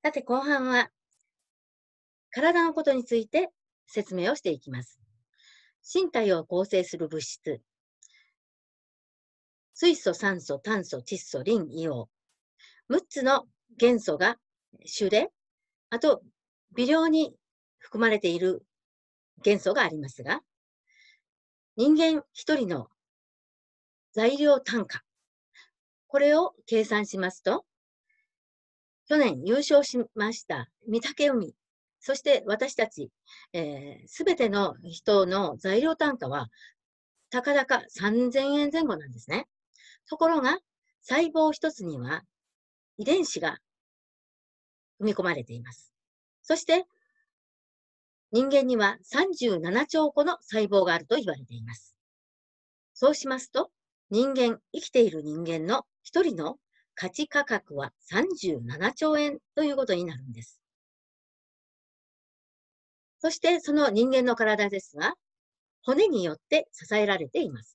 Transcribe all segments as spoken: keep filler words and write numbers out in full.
さて、後半は体のことについて説明をしていきます。身体を構成する物質、水素、酸素、炭素、窒素、リン、硫黄。むっつの元素が主で、あと微量に含まれている元素がありますが、人間一人の材料単価、これを計算しますと、去年優勝しました御嶽海、そして私たち、す、えー、べ、ての人の材料単価は、たかだかさんぜんえんぜん後なんですね。ところが、細胞一つには遺伝子が組み込まれています。そして、人間にはさんじゅうななちょうこの細胞があると言われています。そうしますと、人間、生きている人間の一人の価値価格はさんじゅうななちょうえんということになるんです。そしてその人間の体ですが、骨によって支えられています。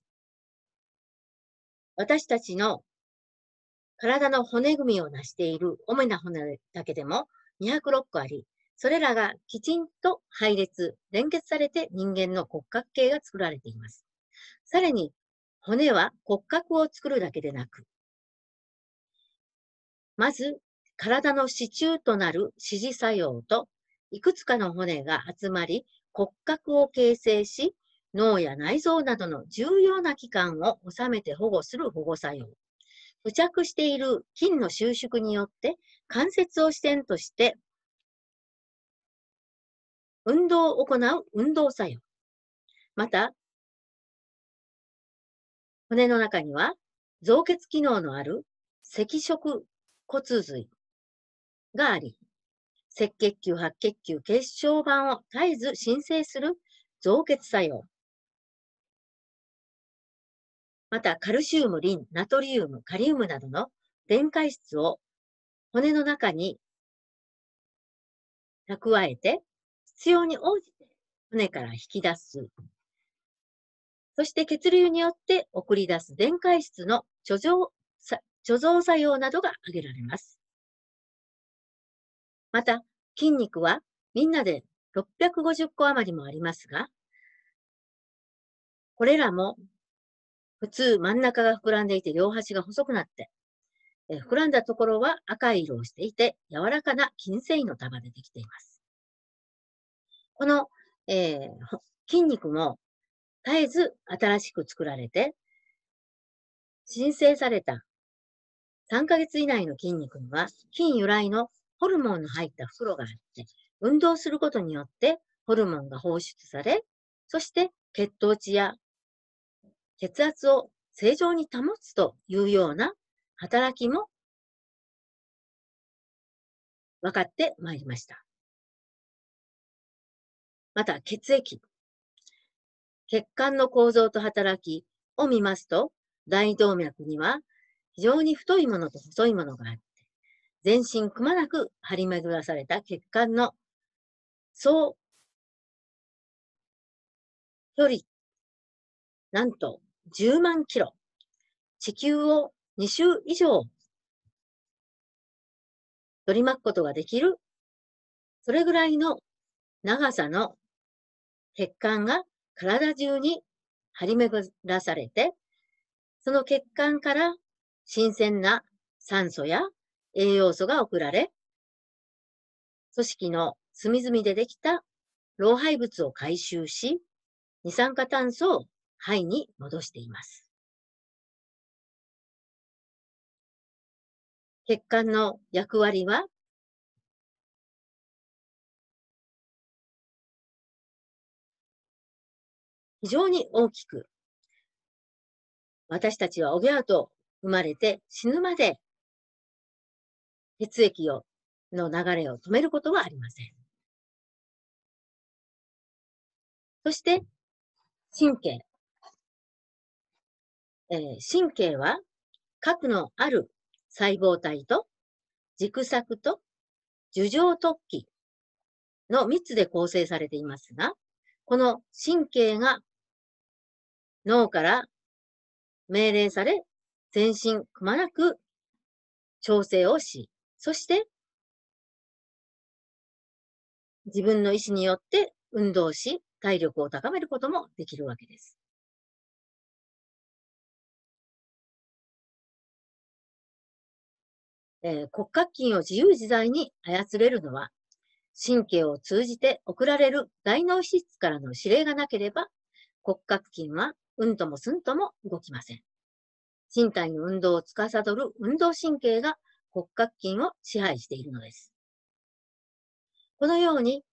私たちの体の骨組みを成している主な骨だけでもにひゃくろっこあり、それらがきちんと配列、連結されて人間の骨格系が作られています。さらに、骨は骨格を作るだけでなく、まず、体の支柱となる支持作用と、いくつかの骨が集まり、骨格を形成し、脳や内臓などの重要な器官を収めて保護する保護作用。付着している筋の収縮によって、関節を支点として、運動を行う運動作用。また、骨の中には、造血機能のある赤色骨髄があり、赤血球、白血球、血小板を絶えず新生する造血作用。また、カルシウム、リン、ナトリウム、カリウムなどの電解質を骨の中に蓄えて、必要に応じて骨から引き出す。そして血流によって送り出す電解質の貯蔵、貯蔵作用などが挙げられます。また、筋肉はみんなでろっぴゃくごじゅっこ余りもありますが、これらも普通真ん中が膨らんでいて両端が細くなって、え膨らんだところは赤い色をしていて柔らかな筋繊維の束でできています。この、えー、筋肉も絶えず新しく作られて、新生されたさんかげつ以内の筋肉には筋由来のホルモンの入った袋があって、運動することによってホルモンが放出され、そして血糖値や血圧を正常に保つというような働きも分かってまいりました。また血液、血管の構造と働きを見ますと、大動脈には非常に太いものと細いものがあって、全身くまなく張り巡らされた血管の総距離、なんとじゅうまんキロ、地球をに周以上取り巻くことができる、それぐらいの長さの血管が体中に張り巡らされて、その血管から新鮮な酸素や栄養素が送られ、組織の隅々でできた老廃物を回収し、二酸化炭素を肺に戻しています。血管の役割は、非常に大きく、私たちはおぎゃーと生まれて死ぬまで血液をの流れを止めることはありません。そして、神経。えー、神経は、核のある細胞体と、軸索と樹状突起のみっつで構成されていますが、この神経が脳から命令され、全身くまなく調整をし、そして自分の意思によって運動し、体力を高めることもできるわけです。えー、骨格筋を自由自在に操れるのは、神経を通じて送られる大脳皮質からの指令がなければ、骨格筋はうんともすんとも動きません。身体の運動を司る運動神経が骨格筋を支配しているのです。このように、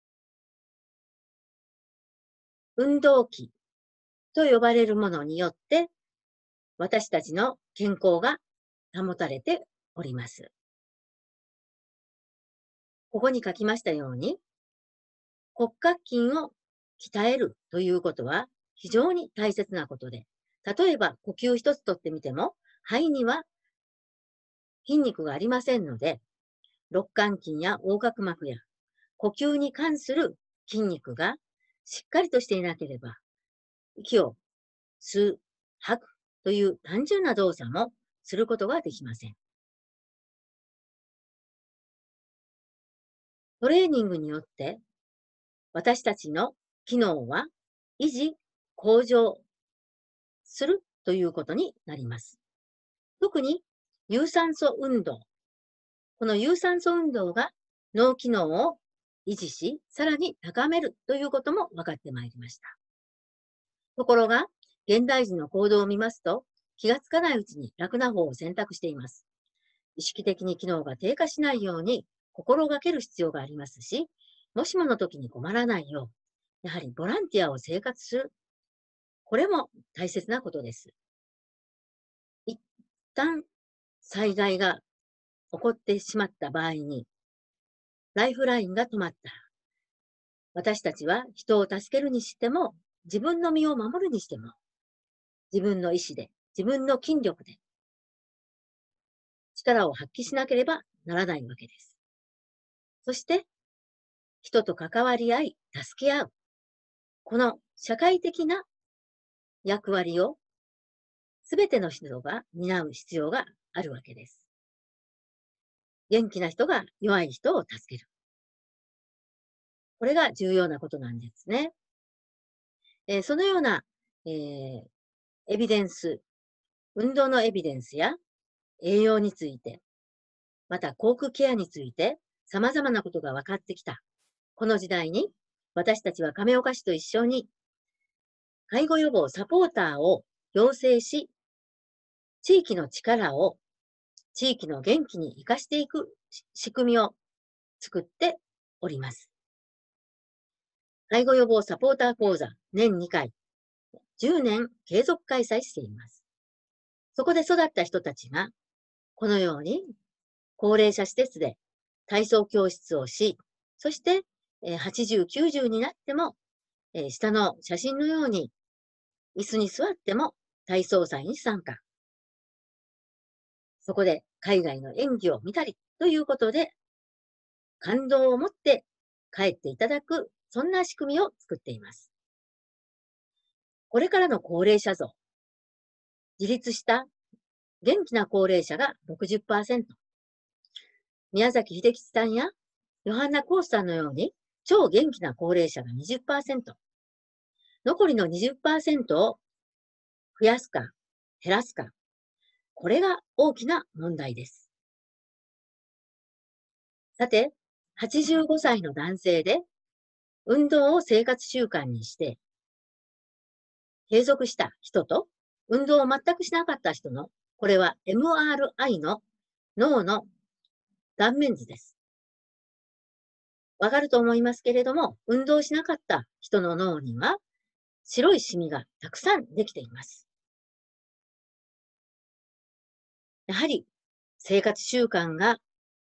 運動器と呼ばれるものによって、私たちの健康が保たれております。ここに書きましたように、骨格筋を鍛えるということは非常に大切なことで、例えば呼吸一つとってみても、肺には筋肉がありませんので、肋間筋や横隔膜や呼吸に関する筋肉がしっかりとしていなければ、息を吸う、吐くという単純な動作もすることができません。トレーニングによって私たちの機能は維持、向上するということになります。特に有酸素運動。この有酸素運動が脳機能を維持し、さらに高めるということも分かってまいりました。ところが、現代人の行動を見ますと、気がつかないうちに楽な方を選択しています。意識的に機能が低下しないように心がける必要がありますし、もしもの時に困らないよう、やはりボランティアを生活する。これも大切なことです。一旦災害が起こってしまった場合に、ライフラインが止まったら、私たちは人を助けるにしても、自分の身を守るにしても、自分の意志で、自分の筋力で、力を発揮しなければならないわけです。そして、人と関わり合い、助け合う。この社会的な役割をすべての人が担う必要があるわけです。元気な人が弱い人を助ける。これが重要なことなんですね。えー、そのような、えー、エビデンス、運動のエビデンスや栄養について、また口腔ケアについて様々なことが分かってきた。この時代に私たちは亀岡市と一緒に介護予防サポーターを養成し、地域の力を地域の元気に生かしていく仕組みを作っております。介護予防サポーター講座年にかい、じゅうねん継続開催しています。そこで育った人たちが、このように高齢者施設で体操教室をし、そしてはちじゅう、きゅうじゅうになっても、下の写真のように椅子に座っても体操祭に参加。そこで海外の演技を見たりということで、感動を持って帰っていただく、そんな仕組みを作っています。これからの高齢者像、自立した元気な高齢者が ろくじゅっパーセント、宮崎秀吉さんやヨハンナ・コースさんのように超元気な高齢者が にじゅっパーセント、残りの にじゅっパーセント を増やすか減らすか、これが大きな問題です。さて、はちじゅうごさいの男性で運動を生活習慣にして継続した人と運動を全くしなかった人の、これは エムアールアイ の脳の断面図です。わかると思いますけれども、運動しなかった人の脳には白いシミがたくさんできています。やはり生活習慣が、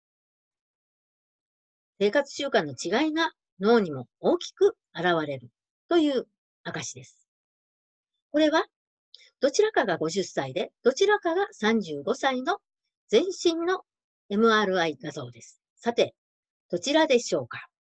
生活習慣の違いが脳にも大きく現れるという証です。これはどちらかがごじゅっさいで、どちらかがさんじゅうごさいの全身の エムアールアイ 画像です。さて、どちらでしょうか？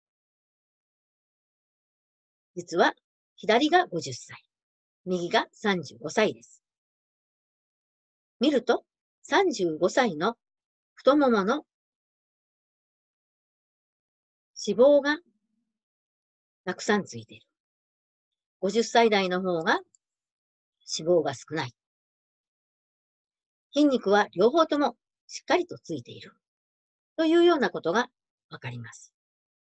実は左がごじゅっさい、右がさんじゅうごさいです。見ると、さんじゅうごさいの太ももの脂肪がたくさんついている。ごじゅっさい代の方が脂肪が少ない。筋肉は両方ともしっかりとついている。というようなことがわかります。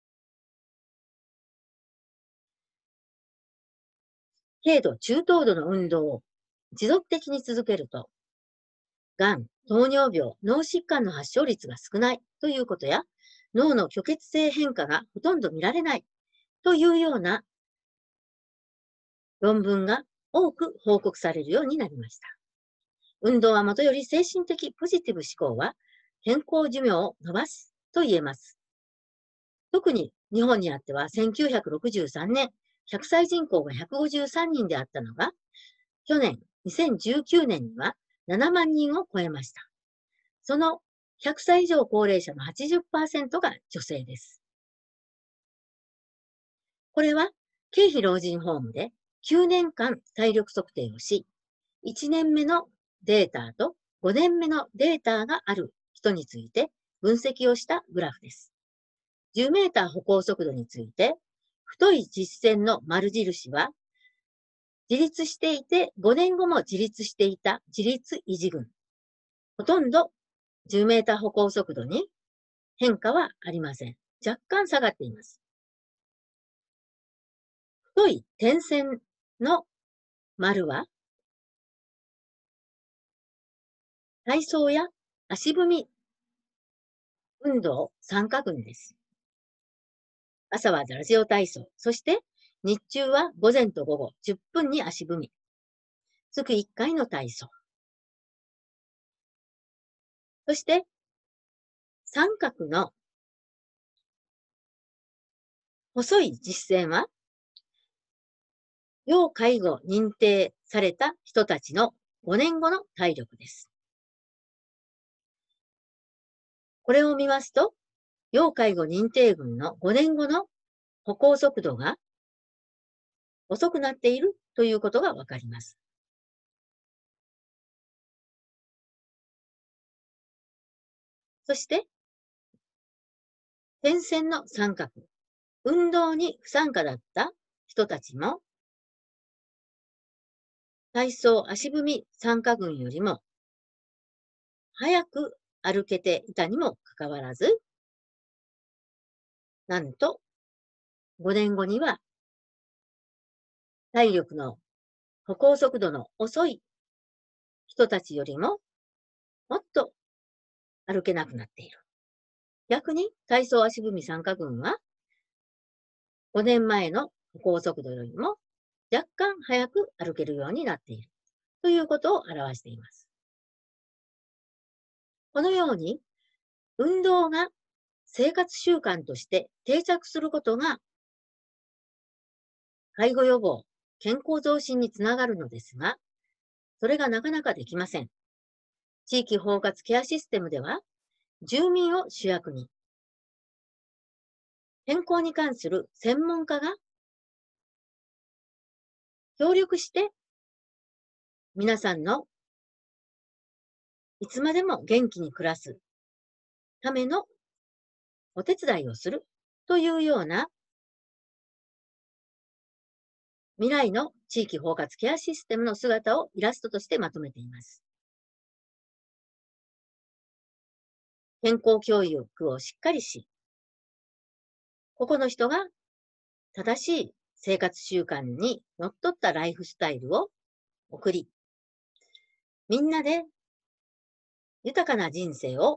軽度、中等度の運動を持続的に続けると、がん、糖尿病、脳疾患の発症率が少ないということや、脳の虚血性変化がほとんど見られないというような論文が多く報告されるようになりました。運動はもとより精神的ポジティブ思考は健康寿命を伸ばすと言えます。特に日本にあってはせんきゅうひゃくろくじゅうさんねん、ひゃくさい人口がひゃくごじゅうさんにんであったのが、去年にせんじゅうきゅうねんにはななまんにんを超えました。そのひゃくさい以上高齢者の はちじゅっパーセント が女性です。これは経費老人ホームできゅうねんかん体力測定をし、いちねんめのデータとごねんめのデータがある人について分析をしたグラフです。じゅうメーター歩行速度について、太い実線の丸印は、自立していてごねんごも自立していた自立維持群。ほとんどじゅうメーター歩行速度に変化はありません。若干下がっています。太い点線の丸は、体操や足踏み運動参加群です。朝はラジオ体操、そして日中は午前と午後じゅっぷんに足踏み。月いっかいの体操。そして、三角の細い実線は、要介護認定された人たちのごねんごの体力です。これを見ますと、要介護認定群のごねんごの歩行速度が遅くなっているということがわかります。そして、点線の三角、運動に不参加だった人たちも、体操足踏み参加群よりも早く歩けていたにもかかわらず、なんとごねんごには体力の歩行速度の遅い人たちよりももっと歩けなくなっている。逆に体操足踏み参加群はごねんまえの歩行速度よりも若干早く歩けるようになっているということを表しています。このように運動が生活習慣として定着することが介護予防、健康増進につながるのですが、それがなかなかできません。地域包括ケアシステムでは、住民を主役に、健康に関する専門家が協力して、皆さんのいつまでも元気に暮らすためのお手伝いをするというような未来の地域包括ケアシステムの姿をイラストとしてまとめています。健康教育をしっかりし、個々の人が正しい生活習慣にのっとったライフスタイルを送り、みんなで豊かな人生を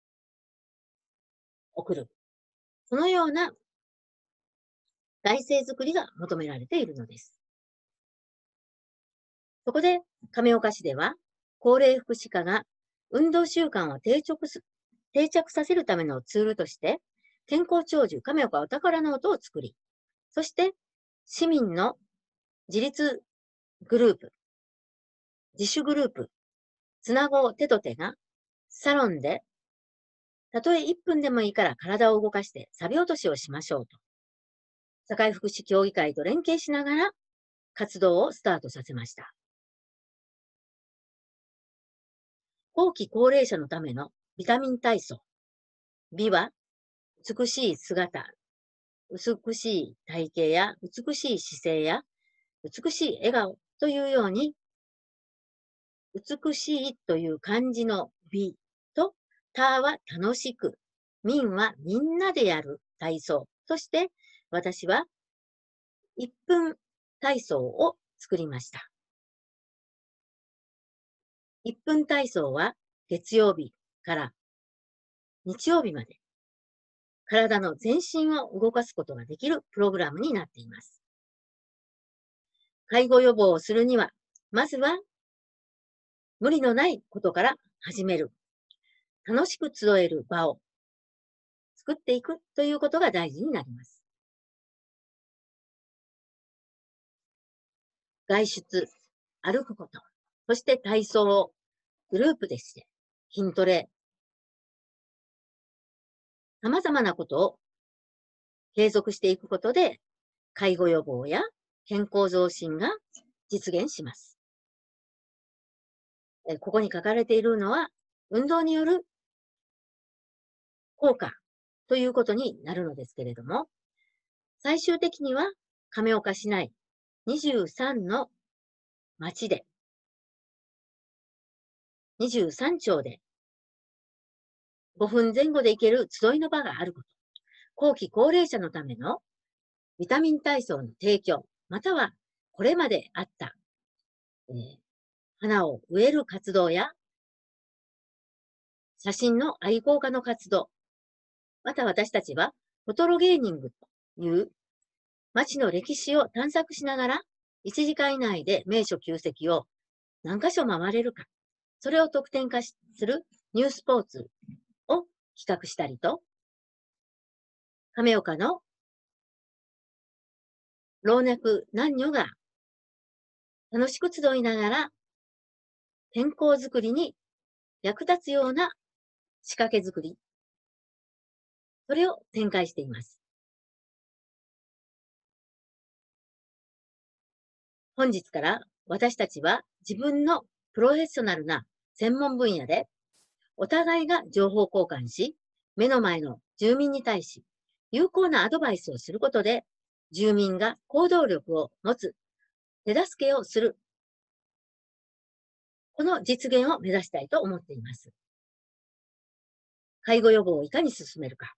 送る。そのような体制づくりが求められているのです。そこで亀岡市では、高齢福祉課が運動習慣を定着す定着させるためのツールとして、健康長寿亀岡お宝ノートを作り、そして市民の自立グループ、自主グループ、つなごう手と手がサロンで、たとえいっぷんでもいいから体を動かしてサビ落としをしましょうと、社会福祉協議会と連携しながら活動をスタートさせました。後期高齢者のためのビタミン体操。美は美しい姿、 美しい体型や美しい姿勢や美しい笑顔というように、美しいという漢字の美と、たは楽しく、民はみんなでやる体操として、私はいっぷん体操を作りました。いっぷん体操は月曜日から日曜日まで体の全身を動かすことができるプログラムになっています。介護予防をするには、まずは無理のないことから始める。楽しく集える場を作っていくということが大事になります。外出、歩くこと、そして体操をグループでして、筋トレ、様々なことを継続していくことで、介護予防や健康増進が実現します。ここに書かれているのは、運動による効果ということになるのですけれども、最終的には亀岡市内にじゅうさんの町で、にじゅうさん町でごふんぜん後で行ける集いの場があること、後期高齢者のためのビタミン体操の提供、またはこれまであった、えー、花を植える活動や写真の愛好家の活動、また私たちはフォトロゲーニングという街の歴史を探索しながらいちじかん以内で名所旧跡を何箇所回れるか、それを得点化するニュースポーツを企画したりと、亀岡の老若男女が楽しく集いながら健康づくりに役立つような仕掛けづくり、それを展開しています。本日から私たちは自分のプロフェッショナルな専門分野でお互いが情報交換し、目の前の住民に対し有効なアドバイスをすることで、住民が行動力を持つ手助けをする、この実現を目指したいと思っています。介護予防をいかに進めるか。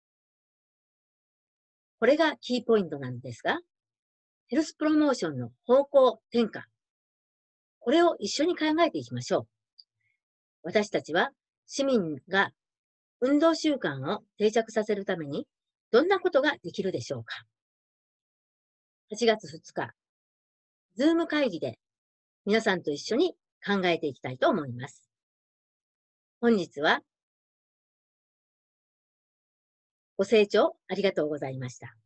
これがキーポイントなんですが、ヘルスプロモーションの方向転換。これを一緒に考えていきましょう。私たちは市民が運動習慣を定着させるためにどんなことができるでしょうか。はちがつふつか、ズーム会議で皆さんと一緒に考えていきたいと思います。本日はご清聴ありがとうございました。